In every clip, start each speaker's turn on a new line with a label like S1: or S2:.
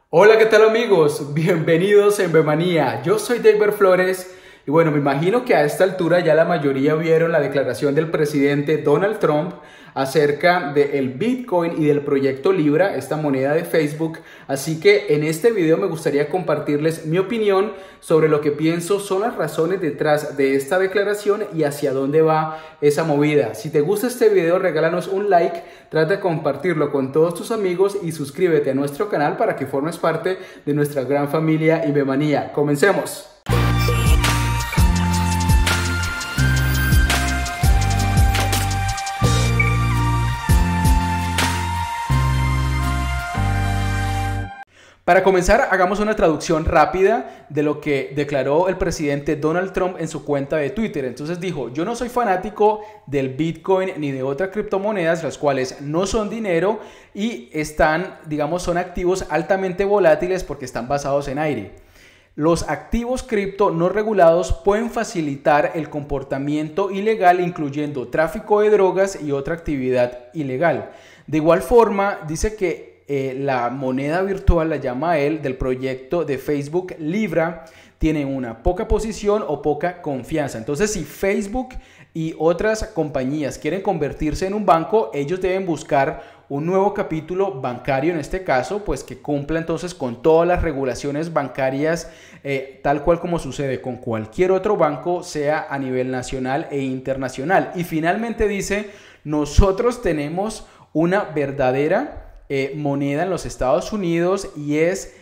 S1: Hola, ¿qué tal amigos? Bienvenidos en Bemanía. Yo soy David Flores y bueno, me imagino que a esta altura ya la mayoría vieron la declaración del presidente Donald Trump acerca del Bitcoin y del proyecto Libra, esta moneda de Facebook. Así que en este video me gustaría compartirles mi opinión sobre lo que pienso son las razones detrás de esta declaración y hacia dónde va esa movida. Si te gusta este video, regálanos un like, trata de compartirlo con todos tus amigos y suscríbete a nuestro canal para que formes parte de nuestra gran familia Bemanía. ¡Comencemos! Para comenzar, hagamos una traducción rápida de lo que declaró el presidente Donald Trump en su cuenta de Twitter. Entonces dijo: yo no soy fanático del Bitcoin ni de otras criptomonedas, las cuales no son dinero y son activos altamente volátiles porque están basados en aire. Los activos cripto no regulados pueden facilitar el comportamiento ilegal, incluyendo tráfico de drogas y otra actividad ilegal. De igual forma, dice que la moneda virtual, la llama él, del proyecto de Facebook Libra, tiene una poca posición o poca confianza. Entonces, si Facebook y otras compañías quieren convertirse en un banco, ellos deben buscar un nuevo capítulo bancario, en este caso, pues que cumpla entonces con todas las regulaciones bancarias, tal cual como sucede con cualquier otro banco, sea a nivel nacional e internacional. Y finalmente dice: nosotros tenemos una verdadera moneda en los Estados Unidos y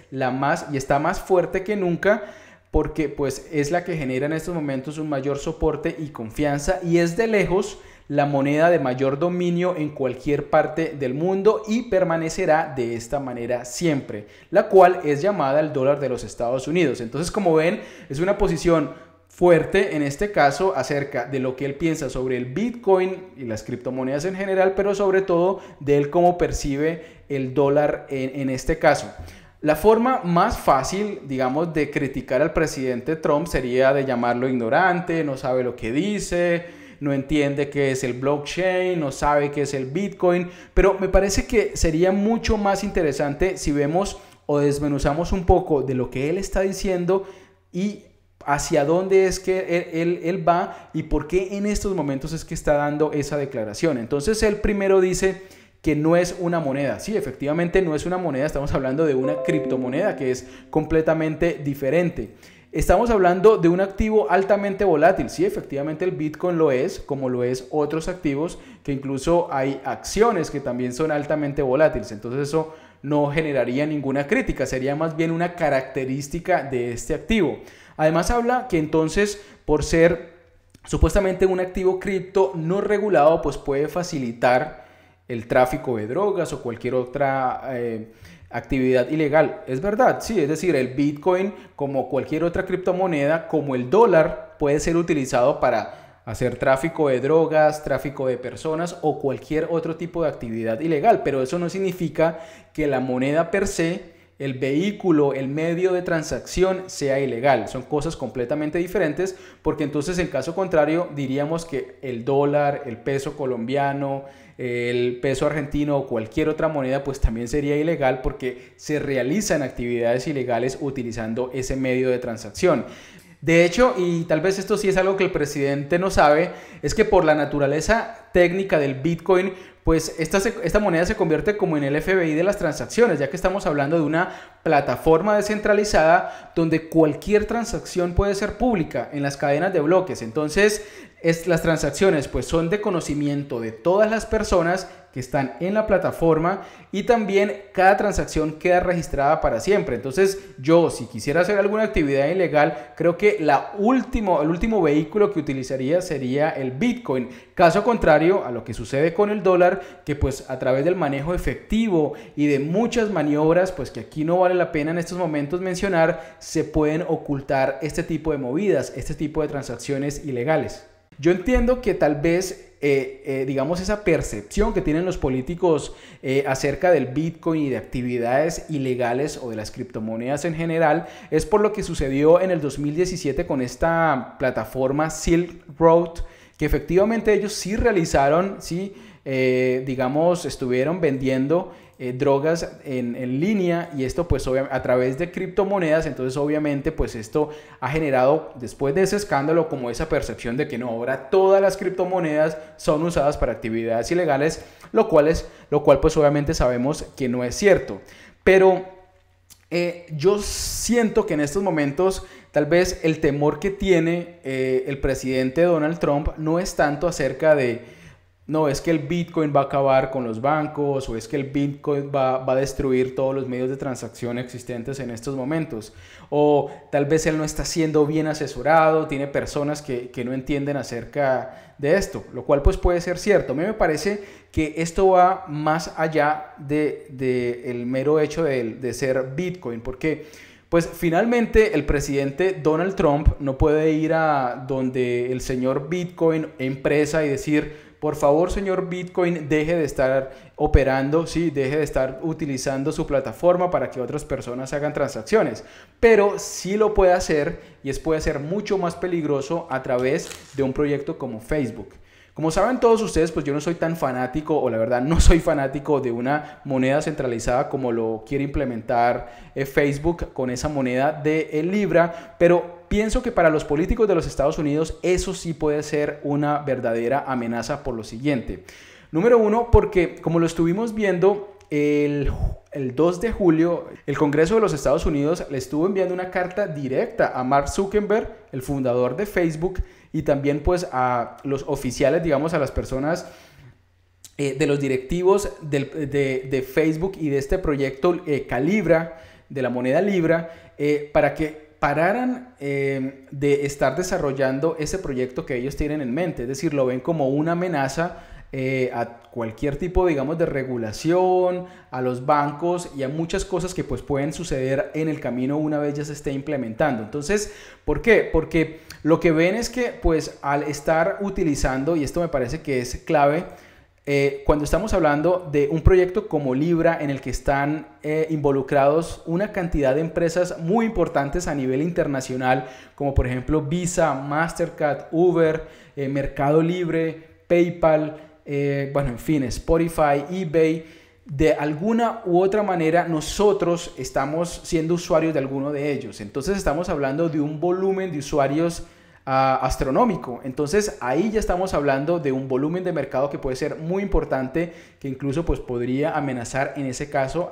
S1: está más fuerte que nunca, porque pues es la que genera en estos momentos un mayor soporte y confianza, y es de lejos la moneda de mayor dominio en cualquier parte del mundo y permanecerá de esta manera siempre, la cual es llamada el dólar de los Estados Unidos. Entonces, como ven, es una posición fuerte en este caso acerca de lo que él piensa sobre el Bitcoin y las criptomonedas en general, pero sobre todo de él cómo percibe el dólar en este caso. La forma más fácil, digamos, de criticar al presidente Trump sería de llamarlo ignorante, no sabe lo que dice, no entiende qué es el blockchain, no sabe qué es el Bitcoin, pero me parece que sería mucho más interesante si vemos o desmenuzamos un poco de lo que él está diciendo y hacia dónde es que él va y por qué en estos momentos es que está dando esa declaración. Entonces él primero dice que no es una moneda. Sí, efectivamente no es una moneda, estamos hablando de una criptomoneda que es completamente diferente. Estamos hablando de un activo altamente volátil. Sí, efectivamente el Bitcoin lo es, como lo es otros activos, que incluso hay acciones que también son altamente volátiles. Entonces eso no generaría ninguna crítica, sería más bien una característica de este activo. Además habla que entonces, por ser supuestamente un activo cripto no regulado, pues puede facilitar el tráfico de drogas o cualquier otra actividad ilegal. Es verdad, sí, es decir, el Bitcoin, como cualquier otra criptomoneda, como el dólar, puede ser utilizado para hacer tráfico de drogas, tráfico de personas o cualquier otro tipo de actividad ilegal, pero eso no significa que la moneda per se, el vehículo, el medio de transacción sea ilegal. Son cosas completamente diferentes, porque entonces en caso contrario diríamos que el dólar, el peso colombiano, el peso argentino o cualquier otra moneda pues también sería ilegal, porque se realizan actividades ilegales utilizando ese medio de transacción. De hecho, y tal vez esto sí es algo que el presidente no sabe, es que por la naturaleza técnica del Bitcoin, pues esta moneda se convierte como en el FBI de las transacciones, ya que estamos hablando de una plataforma descentralizada donde cualquier transacción puede ser pública en las cadenas de bloques. Entonces, las transacciones pues son de conocimiento de todas las personas que están en la plataforma, y también cada transacción queda registrada para siempre. Entonces yo, si quisiera hacer alguna actividad ilegal, creo que el último vehículo que utilizaría sería el Bitcoin. Caso contrario a lo que sucede con el dólar, que pues a través del manejo efectivo y de muchas maniobras, pues que aquí no vale la pena en estos momentos mencionar, se pueden ocultar este tipo de movidas, este tipo de transacciones ilegales. Yo entiendo que tal vez, digamos, esa percepción que tienen los políticos acerca del Bitcoin y de actividades ilegales o de las criptomonedas en general es por lo que sucedió en el 2017 con esta plataforma Silk Road, que efectivamente ellos sí realizaron, sí, digamos, estuvieron vendiendo drogas en línea, y esto pues a través de criptomonedas. Entonces obviamente pues esto ha generado, después de ese escándalo, como esa percepción de que no, ahora todas las criptomonedas son usadas para actividades ilegales, lo cual pues obviamente sabemos que no es cierto. Pero yo siento que en estos momentos tal vez el temor que tiene el presidente Donald Trump no es tanto acerca de, no, es que el Bitcoin va a acabar con los bancos, o es que el Bitcoin va a destruir todos los medios de transacción existentes en estos momentos, o tal vez él no está siendo bien asesorado, tiene personas que no entienden acerca de esto, lo cual pues puede ser cierto. A mí me parece que esto va más allá de el mero hecho de ser Bitcoin, porque pues finalmente el presidente Donald Trump no puede ir a donde el señor Bitcoin empresa y decir: por favor, señor Bitcoin, deje de estar operando, sí, deje de estar utilizando su plataforma para que otras personas hagan transacciones. Pero sí lo puede hacer, y puede ser mucho más peligroso a través de un proyecto como Facebook. Como saben todos ustedes, pues yo no soy tan fanático, o la verdad no soy fanático de una moneda centralizada como lo quiere implementar Facebook con esa moneda de Libra, pero pienso que para los políticos de los Estados Unidos eso sí puede ser una verdadera amenaza por lo siguiente. Número uno, porque como lo estuvimos viendo el 2 de julio, el Congreso de los Estados Unidos le estuvo enviando una carta directa a Mark Zuckerberg, el fundador de Facebook, y también pues a los oficiales, digamos, a las personas de los directivos de Facebook y de este proyecto Calibra, de la moneda Libra, para que pararan de estar desarrollando ese proyecto que ellos tienen en mente. Es decir, lo ven como una amenaza a cualquier tipo, digamos, de regulación, a los bancos y a muchas cosas que pues pueden suceder en el camino una vez ya se esté implementando. Entonces, ¿por qué? Porque lo que ven es que pues al estar utilizando, y esto me parece que es clave, cuando estamos hablando de un proyecto como Libra, en el que están involucrados una cantidad de empresas muy importantes a nivel internacional, como por ejemplo Visa, Mastercard, Uber, Mercado Libre, PayPal, bueno, en fin, Spotify, eBay. De alguna u otra manera nosotros estamos siendo usuarios de alguno de ellos. Entonces estamos hablando de un volumen de usuarios astronómico. Entonces ahí ya estamos hablando de un volumen de mercado que puede ser muy importante, que incluso pues podría amenazar en ese caso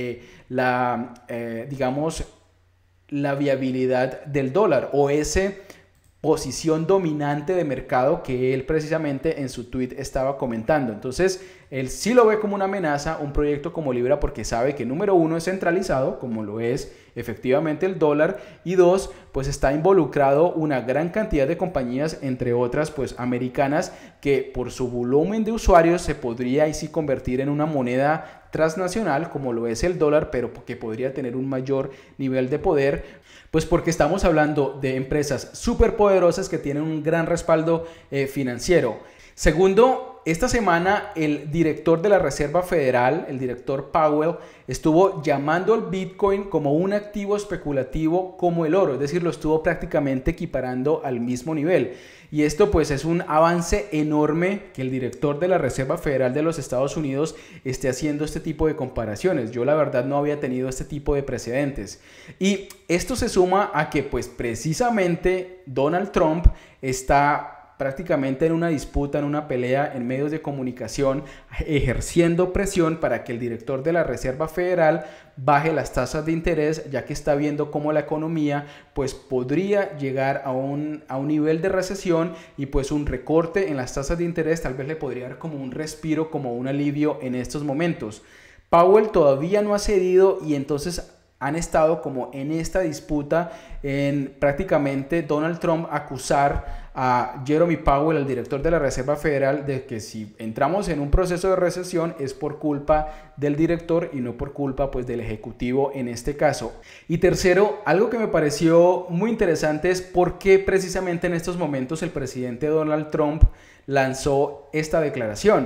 S1: digamos, la viabilidad del dólar, o ese posición dominante de mercado que él precisamente en su tweet estaba comentando. Entonces él sí lo ve como una amenaza, un proyecto como Libra, porque sabe que número uno es centralizado, como lo es efectivamente el dólar, y dos, pues está involucrado una gran cantidad de compañías, entre otras pues americanas, que por su volumen de usuarios se podría ahí sí convertir en una moneda transnacional como lo es el dólar, pero que podría tener un mayor nivel de poder, pues porque estamos hablando de empresas súper poderosas que tienen un gran respaldo financiero. Segundo, esta semana el director de la Reserva Federal, el director Powell, estuvo llamando al Bitcoin como un activo especulativo como el oro, es decir, lo estuvo prácticamente equiparando al mismo nivel. Y esto pues es un avance enorme que el director de la Reserva Federal de los Estados Unidos esté haciendo este tipo de comparaciones. Yo la verdad no había tenido este tipo de precedentes. Y esto se suma a que pues precisamente Donald Trump está prácticamente en una disputa, en una pelea en medios de comunicación, ejerciendo presión para que el director de la Reserva Federal baje las tasas de interés, ya que está viendo cómo la economía pues podría llegar a un nivel de recesión, y pues un recorte en las tasas de interés tal vez le podría dar como un respiro, como un alivio en estos momentos. Powell todavía no ha cedido, y entonces han estado como en esta disputa en prácticamente Donald Trump acusar a Jerome Powell, el director de la Reserva Federal, de que si entramos en un proceso de recesión es por culpa del director y no por culpa pues del ejecutivo en este caso. Y tercero, algo que me pareció muy interesante es por qué precisamente en estos momentos el presidente Donald Trump lanzó esta declaración.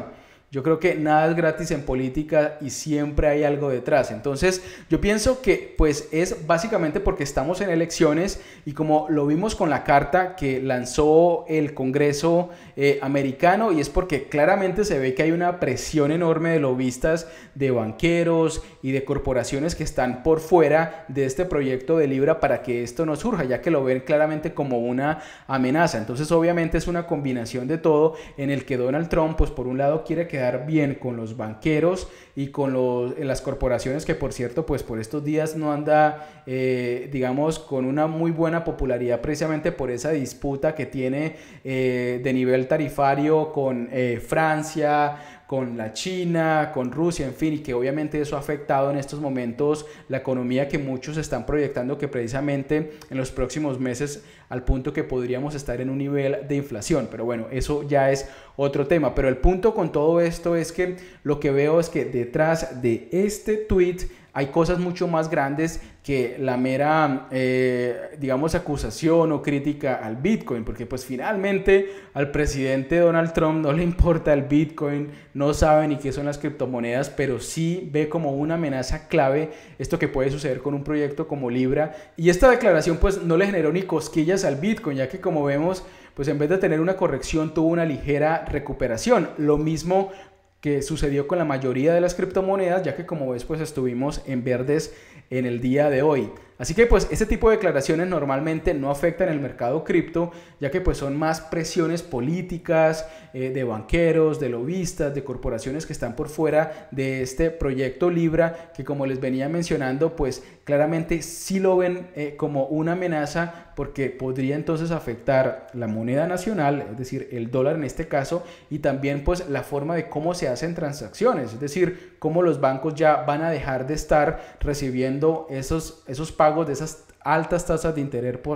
S1: Yo creo que nada es gratis en política y siempre hay algo detrás. Entonces yo pienso que pues es básicamente porque estamos en elecciones y como lo vimos con la carta que lanzó el Congreso americano, y es porque claramente se ve que hay una presión enorme de lobistas, de banqueros y de corporaciones que están por fuera de este proyecto de Libra para que esto no surja, ya que lo ven claramente como una amenaza. Entonces obviamente es una combinación de todo en el que Donald Trump pues por un lado quiere quedar bien con los banqueros y con las corporaciones, que por cierto pues por estos días no anda digamos con una muy buena popularidad precisamente por esa disputa que tiene de nivel tarifario con Francia, con la China, con Rusia, en fin, y que obviamente eso ha afectado en estos momentos la economía, que muchos están proyectando que precisamente en los próximos meses al punto que podríamos estar en un nivel de inflación. Pero bueno, eso ya es otro tema. Pero el punto con todo esto es que lo que veo es que detrás de este tweet hay cosas mucho más grandes que la mera, digamos, acusación o crítica al Bitcoin, porque pues finalmente al presidente Donald Trump no le importa el Bitcoin, no sabe ni qué son las criptomonedas, pero sí ve como una amenaza clave esto que puede suceder con un proyecto como Libra. Y esta declaración pues no le generó ni cosquillas al Bitcoin, ya que como vemos, pues en vez de tener una corrección tuvo una ligera recuperación. Lo mismo que sucedió con la mayoría de las criptomonedas, ya que como ves pues estuvimos en verdes en el día de hoy. Así que pues este tipo de declaraciones normalmente no afectan el mercado cripto, ya que pues son más presiones políticas, de banqueros, de lobistas, de corporaciones que están por fuera de este proyecto Libra, que como les venía mencionando pues claramente sí lo ven como una amenaza, porque podría entonces afectar la moneda nacional, es decir, el dólar en este caso, y también pues la forma de cómo se hacen transacciones, es decir, cómo los bancos ya van a dejar de estar recibiendo esos pagos de esas altas tasas de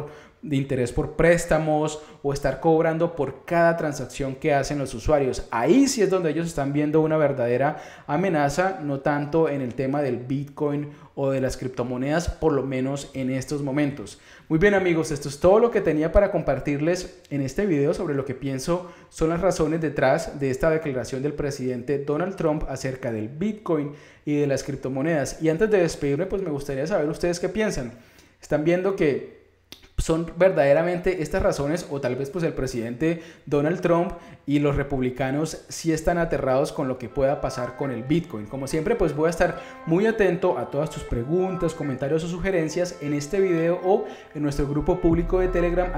S1: interés por préstamos, o estar cobrando por cada transacción que hacen los usuarios. Ahí sí es donde ellos están viendo una verdadera amenaza, no tanto en el tema del Bitcoin o de las criptomonedas, por lo menos en estos momentos. Muy bien amigos, esto es todo lo que tenía para compartirles en este video sobre lo que pienso son las razones detrás de esta declaración del presidente Donald Trump acerca del Bitcoin y de las criptomonedas. Y antes de despedirme, pues me gustaría saber ustedes qué piensan. ¿Están viendo que son verdaderamente estas razones, o tal vez pues el presidente Donald Trump y los republicanos sí están aterrados con lo que pueda pasar con el Bitcoin? Como siempre pues voy a estar muy atento a todas tus preguntas, comentarios o sugerencias en este video o en nuestro grupo público de Telegram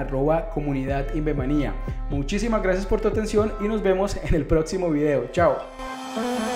S1: @comunidadinvemanía. Muchísimas gracias por tu atención y nos vemos en el próximo video. Chao.